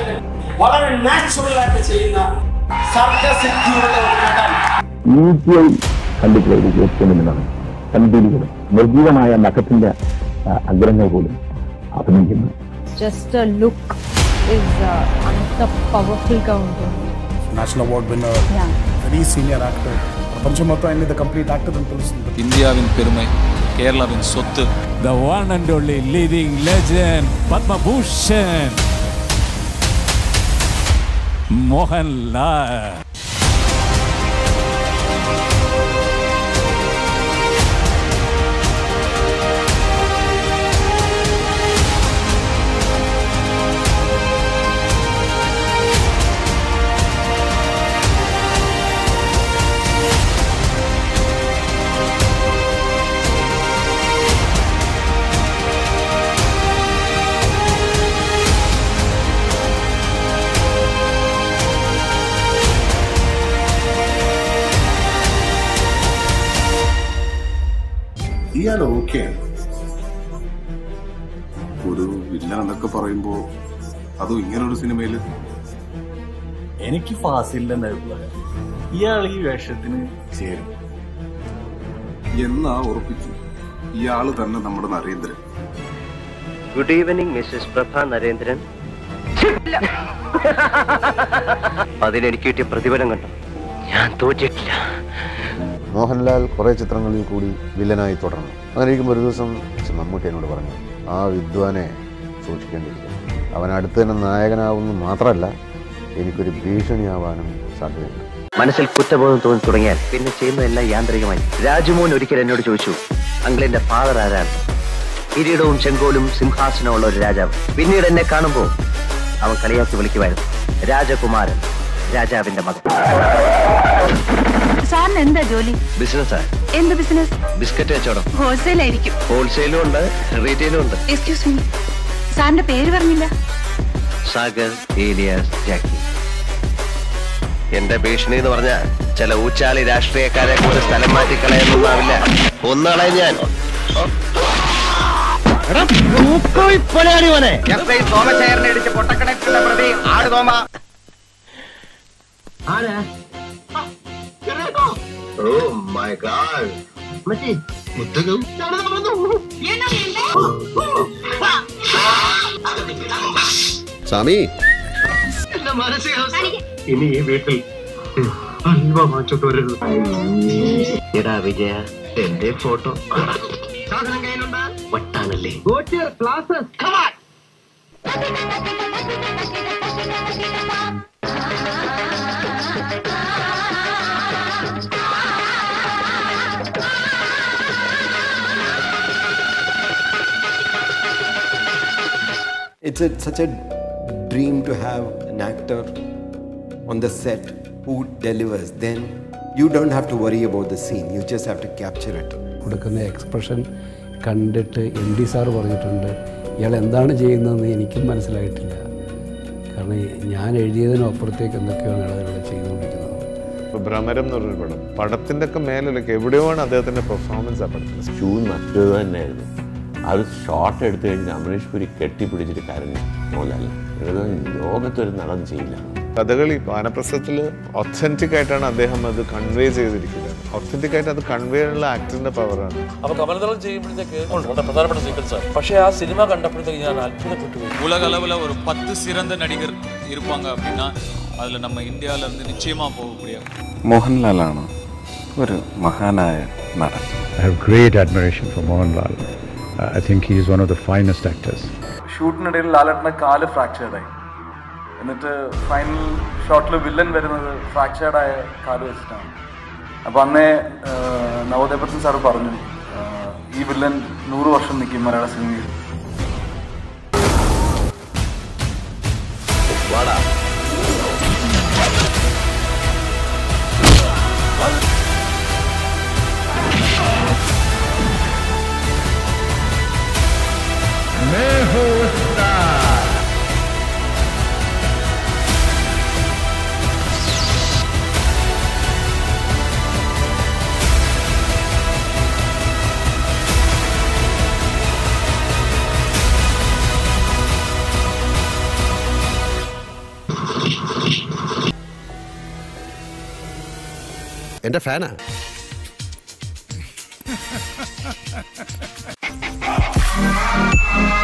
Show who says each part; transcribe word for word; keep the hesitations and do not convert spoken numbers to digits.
Speaker 1: സംവിധായകൻ വളരെ നാച്ചുറൽ ആയിട്ട് ചെയ്യുന്ന സർഗസിദ്ധിയുള്ള
Speaker 2: കണ്ടിട്ടുള്ള ഏറ്റവും വലുതാണ്. കണ്ടിരിക്കുന്നത് നിർജീവമായ നഖത്തിന്റെ അഗ്രഹങ്ങൾ പോലും അഭിനയിക്കുന്നു.
Speaker 3: Just a look is uh, another powerful counter.
Speaker 4: National award winner,
Speaker 3: yeah.
Speaker 4: Very senior actor. Panchamatha and the complete actor themselves.
Speaker 5: Indiavin Perumai, Kerala Sottu.
Speaker 6: The one and only leading legend, Padma Bhushan, Mohanlal.
Speaker 7: ഇയാൾ ഓക്കെയാണ്. ഒരു villa എന്നൊക്കെ പറയുമ്പോ അതും ഇങ്ങനൊരു സിനിമയില്
Speaker 8: എനിക്ക് ഫാസിലിന്റെ അഭിപ്രായം ഇയാൾ ഈ വേഷത്തിന് ചേരും
Speaker 7: എന്നാ ഉറപ്പിച്ചു. ഇയാള് തന്നെ നമ്മുടെ Narendran.
Speaker 9: Good evening Mrs Prabha Narendran. അതിനെനിക്ക് കിട്ടിയ പ്രതിഫലം കണ്ടു. ഞാൻ തോറ്റിട്ടില്ല.
Speaker 10: മോഹൻലാൽ കുറേ ചിത്രങ്ങളിൽ കൂടി വില്ലനായി തുടർന്നു. അങ്ങനെ ഇരിക്കുമ്പോൾ ഒരു ദിവസം മമ്മൂട്ടി എന്നോട് പറഞ്ഞു, ആ വിദ്വാനെ സൂക്ഷിക്കേണ്ടിയിരിക്കുന്നു. അവൻ അടുത്ത് തന്നെ നായകനാവുന്നു മാത്രമല്ല, എനിക്കൊരു ഭീഷണിയാവാനും സാധ്യതയുണ്ട്.
Speaker 9: മനസ്സിൽ കുറ്റബോധം തോന്നി തുടങ്ങിയാൽ പിന്നെ ചെയ്യുന്നതെല്ലാം യാന്ത്രികമായി. രാജുമോൻ ഒരിക്കൽ എന്നോട് ചോദിച്ചു, അങ്കിളിന്റെ ഫാദർ ആരാണ്? കിരീടവും ചെങ്കോലും സിംഹാസനമുള്ള ഒരു രാജാവ്. പിന്നീട് എന്നെ കാണുമ്പോൾ അവൻ കളിയാക്കി വിളിക്കുമായിരുന്നു, രാജകുമാരൻ, രാജാവിന്റെ മകൻ.
Speaker 3: സാറിന് എന്താ ജോലി?
Speaker 9: ബിസിനസ്.
Speaker 3: എന്ത് ബിസിനസ്?
Speaker 9: ബിസ്ക്കറ്റ് കച്ചവടം.
Speaker 3: ഹോൾസെയിൽ ആയിരിക്കും.
Speaker 9: ഹോൾസെയിലും ഉണ്ട്, റീറ്റെയിലും ഉണ്ട്.
Speaker 3: എക്സ്ക്യൂസ് മീ, സാറിന്റെ പേര് പറഞ്ഞില്ല?
Speaker 9: സാഗർ ഏലിയാസ് ജാക്കി. എന്റെ ഭീഷണി എന്ന് പറഞ്ഞ ചില ഊച്ചാളി രാഷ്ട്രീയക്കാരെ കൂടെ സ്ഥലം മാറ്റി കളയുന്നൊന്നാവില്ല. ഒന്നാളെ ഞാൻ
Speaker 1: സോമശേഖരനെ ഇടിച്ച് പൊട്ടക്കണക്കിന്റെ പ്രതി ആട് തോമ.
Speaker 9: Oh my God. മച്ചി മുത്തകം
Speaker 10: സ്വാമി,
Speaker 8: ഇനി ഈ വീട്ടിൽ അൽവ വാങ്ങിച്ചോട്ട് വരരുത്.
Speaker 9: എടാ വിജയ, എന്റെ ഫോട്ടോ വട്ടാണല്ലേ?
Speaker 11: It's a, such a dream to have an actor on the set who delivers. Then you don't have to worry about the scene. You just have to capture it.
Speaker 12: കൊടുക്കുന്ന expression കണ്ടിട്ട് M D sir പറഞ്ഞിട്ടുണ്ട്, ഇയാൾ എന്താണ് ചെയ്യുന്നതെന്ന് എനിക്കും മനസ്സിലായിട്ടില്ല. കാരണം ഞാൻ എഴുതിയതിനും അപ്പുറത്തേക്ക് എന്തൊക്കെയാണ് ഇയാളിവിടെ ചെയ്തുകൊണ്ടിരിക്കുന്നത്.
Speaker 13: ഭ്രമരം എന്ന് പറഞ്ഞൊരു പടം, പടത്തിൻ്റെ ഒക്കെ മേലൊക്കെ എവിടെയാണ് അദ്ദേഹത്തിൻ്റെ പെർഫോമൻസ് ആ പടത്തിൽ.
Speaker 2: ഷൂ മറ്റേത് തന്നെയായിരുന്നു. അത് ഷോട്ട് എടുത്തു കഴിഞ്ഞ് അമരീഷ് പുരി കെട്ടിപ്പിടിച്ചിട്ട് കരഞ്ഞു. മോഹൻലാൽ ലോകത്തൊരു നടൻ ചെയ്യില്ല.
Speaker 13: കഥകളി വാനപ്രസ്ഥത്തിൽ ഒത്തന്റിക് ആയിട്ടാണ് അദ്ദേഹം അത് കൺവേ ചെയ്തിരിക്കുന്നത്. ഒത്തന്റിക് ആയിട്ട് അത് കൺവേ ചെയ്യാനുള്ള ആക്ടറിന്റെ പവറാണ്.
Speaker 14: അപ്പൊ കമലദളം ചെയ്യുമ്പോഴത്തേക്ക് പ്രധാനപ്പെട്ട സീക്വൻസ് ആണ്. പക്ഷേ ആ സിനിമ കണ്ടപ്പോഴത്തേക്ക് ഞാൻ അത്ഭുതപ്പെട്ടു പോയി.
Speaker 5: உலக அளவில் ஒரு பத்து சிறந்த நடிகர் இருப்பாங்க அப்படின்னா அதில் நம்ம இந்தியாவில் இருந்து நிச்சயமாக போகக்கூடிய
Speaker 15: മോഹൻലാലാണ് ഒരു മഹാനായ നടൻ.
Speaker 16: I have great admiration for Mohanlal. I think he is one of the finest actors.
Speaker 17: ഷൂട്ടിനിടയിൽ ലാലേട്ടൻ്റെ കാല് ഫ്രാക്ചേർഡായി. എന്നിട്ട് ഫൈനൽ ഷോട്ടിൽ വില്ലൻ വരുന്നത് ഫ്രാക്ചേർഡായ കാല് വെച്ചിട്ടാണ്. അപ്പോൾ അന്നേ നവോദയപത്മൻ സാർ പറഞ്ഞു, ഈ വില്ലൻ നൂറ് വർഷം നിൽക്കും മലയാള സിനിമയിൽ.
Speaker 18: എന്റെ ഫാനാ.
Speaker 19: Ha ha ha ha!